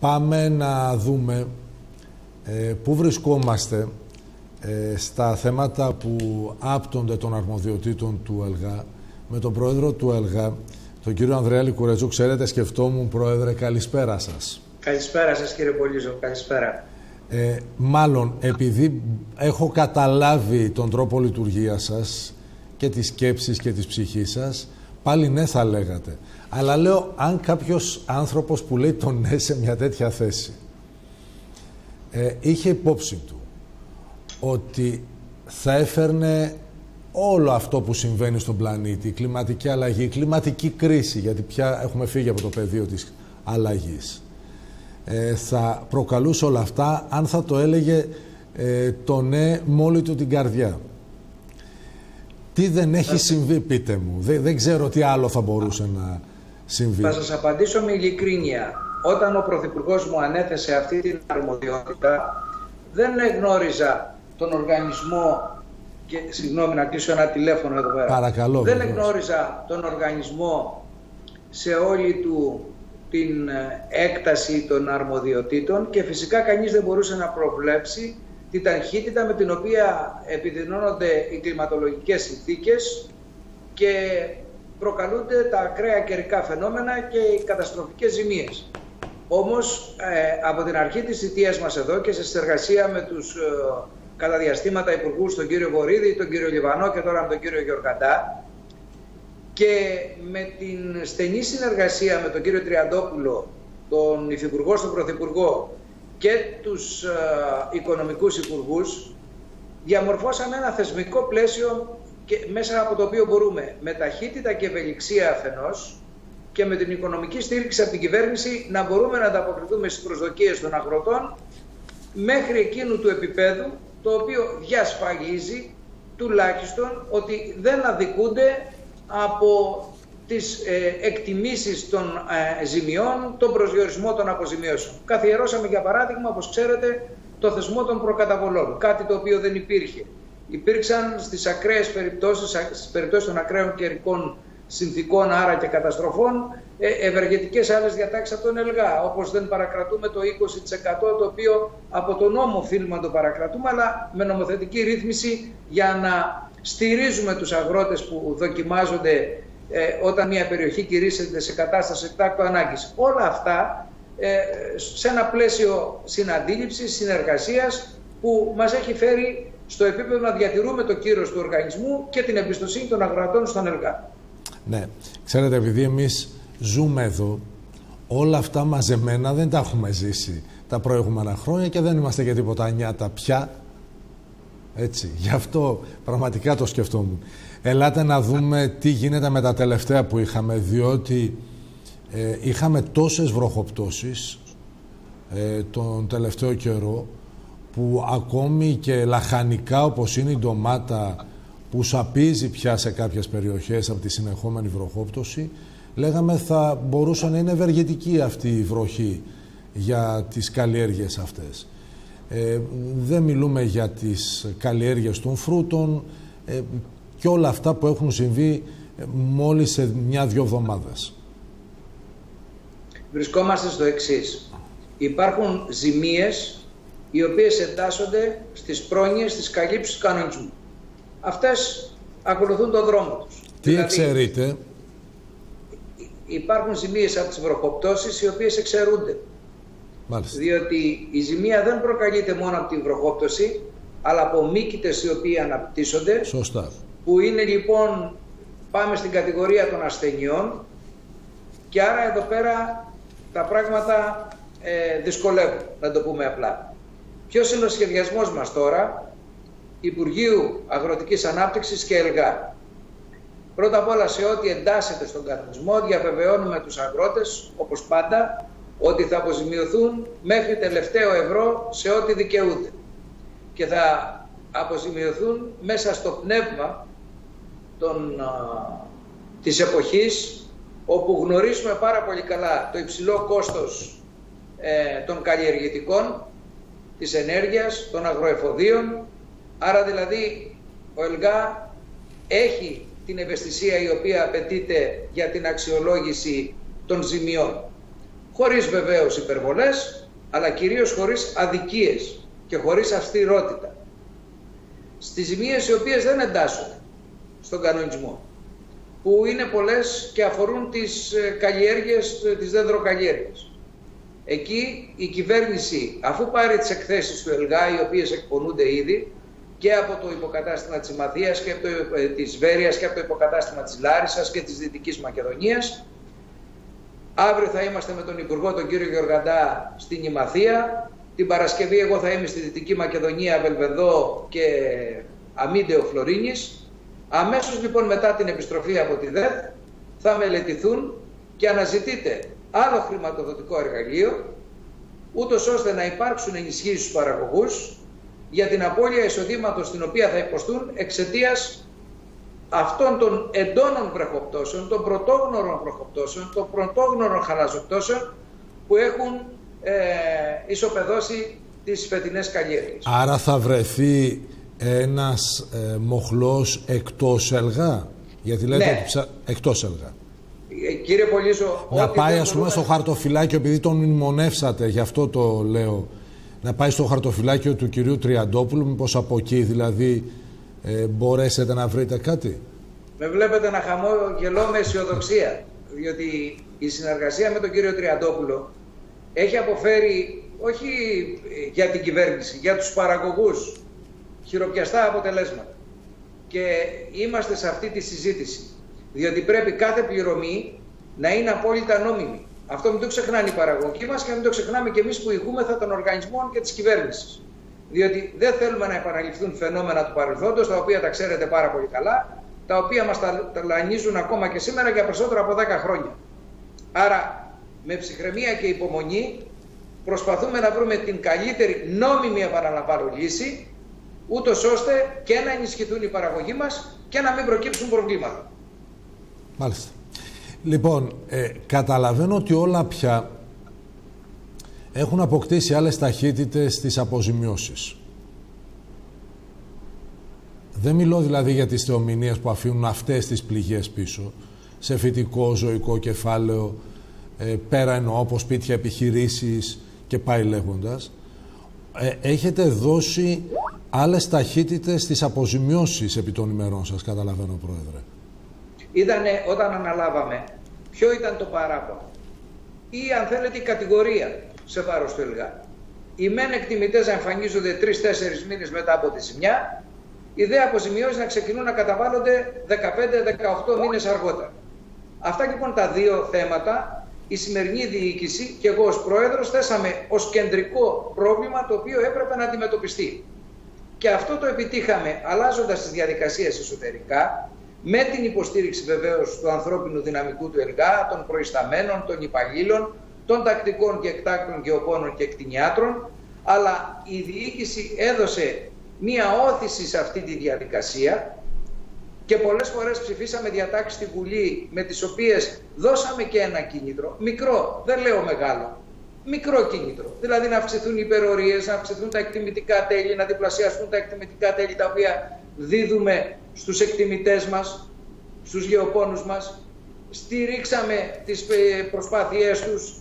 Πάμε να δούμε πού βρισκόμαστε στα θέματα που άπτονται των αρμοδιοτήτων του ΕΛΓΑ. Με τον πρόεδρο του ΕΛΓΑ, τον κύριο Ανδρέα Λικουρέτζο, ξέρετε, σκεφτόμουν, πρόεδρε, καλησπέρα σας. Καλησπέρα σας, κύριε Πολύζο, καλησπέρα. Μάλλον, επειδή έχω καταλάβει τον τρόπο λειτουργίας σας και τις σκέψεις και της ψυχής σας, πάλι ναι θα λέγατε. Αλλά λέω, αν κάποιος άνθρωπος που λέει το ναι σε μια τέτοια θέση είχε υπόψη του ότι θα έφερνε όλο αυτό που συμβαίνει στον πλανήτη, η κλιματική αλλαγή, η κλιματική κρίση, γιατί πια έχουμε φύγει από το πεδίο της αλλαγής, θα προκαλούσε όλα αυτά αν θα το έλεγε το ναι με όλη του την καρδιά. Τι δεν έχει συμβεί, πείτε μου. Δεν ξέρω τι άλλο θα μπορούσε να συμβεί. Θα σας απαντήσω με ειλικρίνεια. Όταν ο Πρωθυπουργός μου ανέθεσε αυτή την αρμοδιότητα, δεν γνώριζα τον οργανισμό. Και, συγγνώμη, να κλείσω ένα τηλέφωνο εδώ πέρα. Παρακαλώ. Δεν γνώριζα τον οργανισμό σε όλη του την έκταση των αρμοδιοτήτων και φυσικά κανείς δεν μπορούσε να προβλέψει την ταχύτητα με την οποία επιδεινώνονται οι κλιματολογικές συνθήκες και προκαλούνται τα ακραία καιρικά φαινόμενα και οι καταστροφικές ζημίες. Όμως, από την αρχή της θητείας μας εδώ και σε συνεργασία με τους κατά διαστήματα υπουργούς, τον κύριο Βορίδη, τον κύριο Λιβανό και τώρα με τον κύριο Γιωργαντά, και με την στενή συνεργασία με τον κύριο Τριαντόπουλο, τον υφυπουργό στον πρωθυπουργό και τους οικονομικούς υπουργούς, διαμορφώσαμε ένα θεσμικό πλαίσιο και μέσα από το οποίο μπορούμε με ταχύτητα και ευελιξία αφενός και με την οικονομική στήριξη από την κυβέρνηση να μπορούμε να ανταποκριθούμε στις προσδοκίες των αγροτών μέχρι εκείνου του επίπεδου το οποίο διασφαλίζει τουλάχιστον ότι δεν αδικούνται από τις εκτιμήσεις των ζημιών, τον προσδιορισμό των αποζημιώσεων. Καθιερώσαμε, για παράδειγμα, όπως ξέρετε, το θεσμό των προκαταβολών, κάτι το οποίο δεν υπήρχε. Υπήρξαν στις ακραίες περιπτώσεις, στις περιπτώσεις των ακραίων καιρικών συνθηκών, άρα και καταστροφών, ευεργετικές άλλες διατάξεις από τον ΕΛΓΑ, όπως δεν παρακρατούμε το 20% το οποίο από τον νόμο οφείλουμε να το παρακρατούμε, αλλά με νομοθετική ρύθμιση για να στηρίζουμε τους αγρότες που δοκιμάζονται όταν μια περιοχή κηρύσσεται σε κατάσταση εκτάκτου ανάγκης. Όλα αυτά σε ένα πλαίσιο συναντήληψης, συνεργασίας που μας έχει φέρει στο επίπεδο να διατηρούμε το κύρος του οργανισμού και την εμπιστοσύνη των αγροτών στον ΕΛΓΑ. Ναι, ξέρετε, επειδή εμείς ζούμε εδώ, όλα αυτά μαζεμένα δεν τα έχουμε ζήσει τα προηγούμενα χρόνια και δεν είμαστε για τίποτα νιάτα πια. Έτσι, γι' αυτό πραγματικά το σκεφτόμουν. Ελάτε να δούμε τι γίνεται με τα τελευταία που είχαμε, διότι είχαμε τόσες βροχοπτώσεις τον τελευταίο καιρό που ακόμη και λαχανικά όπως είναι η ντομάτα που σαπίζει πια σε κάποιες περιοχές από τη συνεχόμενη βροχόπτωση, λέγαμε θα μπορούσε να είναι ευεργετική αυτή η βροχή για τις καλλιέργειες αυτές. Δεν μιλούμε για τις καλλιέργειες των φρούτων και όλα αυτά που έχουν συμβεί μόλις σε μια-δυο εβδομάδες. Βρισκόμαστε στο εξής. Υπάρχουν ζημίες οι οποίες εντάσσονται στις πρόνοιες της καλύψης του κανονισμού. Αυτές ακολουθούν τον δρόμο τους. Τι δηλαδή, εξαιρείται? Υπάρχουν ζημίες από τις βροχοπτώσεις οι οποίες εξαιρούνται. Μάλιστα. Διότι η ζημία δεν προκαλείται μόνο από την βροχόπτωση, αλλά από μύκητες οι οποίοι αναπτύσσονται. Σωστά. Που είναι λοιπόν, πάμε στην κατηγορία των ασθενειών και άρα εδώ πέρα τα πράγματα δυσκολεύουν, να το πούμε απλά. Ποιος είναι ο σχεδιασμός μας τώρα, Υπουργείου Αγροτικής Ανάπτυξης και ΕΛΓΑ? Πρώτα απ' όλα, σε ό,τι εντάσσεται στον κανονισμό, διαβεβαιώνουμε τους αγρότες, όπως πάντα, ότι θα αποζημιωθούν μέχρι τελευταίο ευρώ σε ό,τι δικαιούνται. Και θα αποζημιωθούν μέσα στο πνεύμα της εποχής, όπου γνωρίζουμε πάρα πολύ καλά το υψηλό κόστος των καλλιεργητικών, της ενέργειας, των αγροεφοδίων. Άρα δηλαδή ο ΕΛΓΑ έχει την ευαισθησία η οποία απαιτείται για την αξιολόγηση των ζημιών. χωρίς βεβαίως υπερβολές, αλλά κυρίως χωρίς αδικίες και χωρίς αυστηρότητα. Στις ζημίες οι οποίες δεν εντάσσονται στον κανονισμό, που είναι πολλές και αφορούν τις καλλιέργειες, τις δέντροκαλλιέργειες. Εκεί η κυβέρνηση, αφού πάρει τις εκθέσεις του ΕΛΓΑ, οι οποίες εκπονούνται ήδη και από το υποκατάστημα της Ημαθίας και από της Βέρειας και από το υποκατάστημα της Λάρισσας και της Δυτικής Μακεδονίας, αύριο θα είμαστε με τον Υπουργό, τον κύριο Γεωργαντά, στην Ημαθία. Την Παρασκευή εγώ θα είμαι στη Δυτική Μακεδονία, Βελβεδό και Αμίντεο Φλωρίνης. Αμέσως λοιπόν μετά την επιστροφή από τη ΔΕΘ θα μελετηθούν και αναζητείται άλλο χρηματοδοτικό εργαλείο, ούτως ώστε να υπάρξουν ενισχύσεις στους παραγωγούς για την απώλεια εισοδήματος την οποία θα υποστούν εξαιτίας αυτών των εντόνων βροχοπτώσεων, των πρωτόγνωρων βροχοπτώσεων, των πρωτόγνωρων χαλαζοπτώσεων που έχουν ισοπεδώσει τις φετινές καλλιέργειες. Άρα θα βρεθεί ένας μοχλός εκτός ΕΛΓΑ, γιατί λέτε ότι εκτός ΕΛΓΑ. Κύριε Πολύζο, να πάει ας πούμε στο χαρτοφυλάκιο, επειδή τον μνημονεύσατε, γι' αυτό το λέω, να πάει στο χαρτοφυλάκιο του κυρίου Τριαντόπουλου, μήπως από εκεί δηλαδή μπορέσετε να βρείτε κάτι? Με βλέπετε να χαμόγελώ με αισιοδοξία, διότι η συνεργασία με τον κύριο Τριαντόπουλο έχει αποφέρει, όχι για την κυβέρνηση, για τους παραγωγούς, χειροπιαστά αποτελέσματα. Και είμαστε σε αυτή τη συζήτηση, διότι πρέπει κάθε πληρωμή να είναι απόλυτα νόμιμη. Αυτό μην το ξεχνάνε οι παραγωγοί μας και μην το ξεχνάμε και εμείς που ηγούμεθα των οργανισμών και της κυβέρνησης. Διότι δεν θέλουμε να επαναληφθούν φαινόμενα του παρελθόντος, τα οποία τα ξέρετε πάρα πολύ καλά, τα οποία μας ταλανίζουν ακόμα και σήμερα για περισσότερο από 10 χρόνια. Άρα, με ψυχραιμία και υπομονή, προσπαθούμε να βρούμε την καλύτερη νόμιμη, επαναλαμβάνω, λύση, ούτως ώστε και να ενισχυθούν οι παραγωγοί μας και να μην προκύψουν προβλήματα. Μάλιστα. Λοιπόν, καταλαβαίνω ότι όλα πια έχουν αποκτήσει άλλες ταχύτητες στις αποζημιώσεις. Δεν μιλώ δηλαδή για τις θεομηνίες που αφήνουν αυτές τις πληγές πίσω, σε φυτικό, ζωικό κεφάλαιο, πέρα εννοώ από σπίτια, επιχειρήσεις και πάει λέγοντας. Έχετε δώσει άλλες ταχύτητες στις αποζημιώσεις επί των ημερών σας, καταλαβαίνω, Πρόεδρε. Ήτανε όταν αναλάβαμε, ποιο ήταν το παράπονο ή αν θέλετε η κατηγορία σε βάρος του ΕΛΓΑ. Οι μεν εκτιμητές να εμφανίζονται 3-4 μήνες μετά από τη ζημιά, οι δε αποζημιώσεις να ξεκινούν να καταβάλλονται 15-18 μήνες αργότερα. Αυτά λοιπόν τα δύο θέματα η σημερινή διοίκηση και εγώ ως Πρόεδρος θέσαμε ως κεντρικό πρόβλημα το οποίο έπρεπε να αντιμετωπιστεί. Και αυτό το επιτύχαμε αλλάζοντας τις διαδικασίες εσωτερικά, με την υποστήριξη βεβαίως του ανθρώπινου δυναμικού του ΕΛΓΑ, των προϊσταμένων, των υπαλλήλων, των τακτικών και εκτάκτων γεωπόνων και εκτινιάτρων, αλλά η διοίκηση έδωσε μία όθηση σε αυτή τη διαδικασία και πολλές φορές ψηφίσαμε διατάξεις στη Βουλή με τις οποίες δώσαμε και ένα κίνητρο, μικρό, δεν λέω μεγάλο, μικρό κίνητρο, δηλαδή να αυξηθούν οι υπερορίες, να αυξηθούν τα εκτιμητικά τέλη, να διπλασιαστούν τα εκτιμητικά τέλη τα οποία δίδουμε στους εκτιμητές μας, στους γεωπόνους μας, στηρίξαμε τις προσπάθειές τους,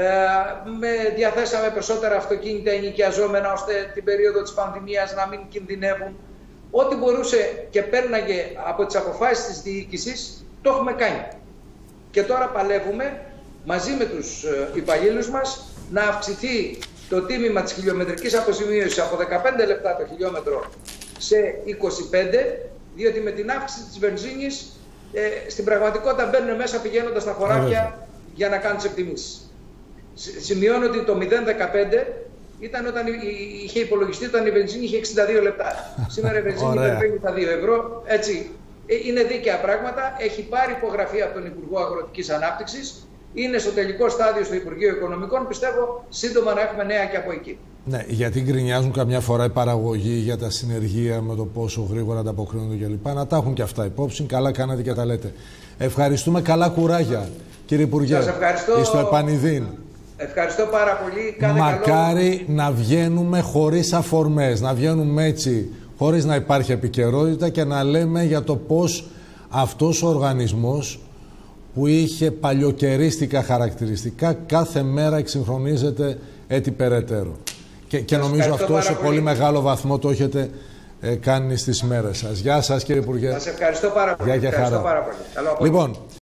διαθέσαμε περισσότερα αυτοκίνητα ενοικιαζόμενα ώστε την περίοδο της πανδημίας να μην κινδυνεύουν. Ό,τι μπορούσε και πέρναγε από τις αποφάσεις της διοίκησης, το έχουμε κάνει. Και τώρα παλεύουμε μαζί με τους υπαλλήλους μας να αυξηθεί το τίμημα της χιλιομετρικής αποζημίωσης από 15 λεπτά το χιλιόμετρο σε 25, διότι με την αύξηση της βενζίνης στην πραγματικότητα μπαίνουν μέσα πηγαίνοντας στα χωράφια για να κάνουν τις εκτιμήσεις. Σημειώνω ότι το 0,15 ήταν όταν είχε υπολογιστεί όταν η βενζίνη είχε 62 λεπτά. Σήμερα η βενζίνη υπερβαίνει τα 2 ευρώ. Έτσι, είναι δίκαια πράγματα. Έχει πάρει υπογραφή από τον Υπουργό Αγροτικής Ανάπτυξης. Είναι στο τελικό στάδιο στο Υπουργείο Οικονομικών. Πιστεύω σύντομα να έχουμε νέα και από εκεί. Ναι, γιατί γκρινιάζουν καμιά φορά οι παραγωγοί για τα συνεργεία με το πόσο γρήγορα ανταποκρίνονται κλπ. Να τα έχουν και αυτά υπόψη. Καλά κάνατε και τα λέτε. Ευχαριστούμε. Καλά κουράγια, κύριε Υπουργέ. Σας ευχαριστώ. Στο επανειδήν. Ευχαριστώ πάρα πολύ. Μακάρι καλό. Να βγαίνουμε χωρίς αφορμές, να βγαίνουμε έτσι, χωρίς να υπάρχει επικαιρότητα και να λέμε για το πώς αυτός ο οργανισμός, που είχε παλιοκαιρίστικα χαρακτηριστικά, κάθε μέρα εξυγχρονίζεται έτσι περαιτέρω. Και νομίζω αυτό σε πολύ μεγάλο βαθμό το έχετε κάνει στις μέρες σας. Γεια σας, κύριε Υπουργέ. Σας ευχαριστώ πάρα πολύ. Γεια και χαρά. Λοιπόν,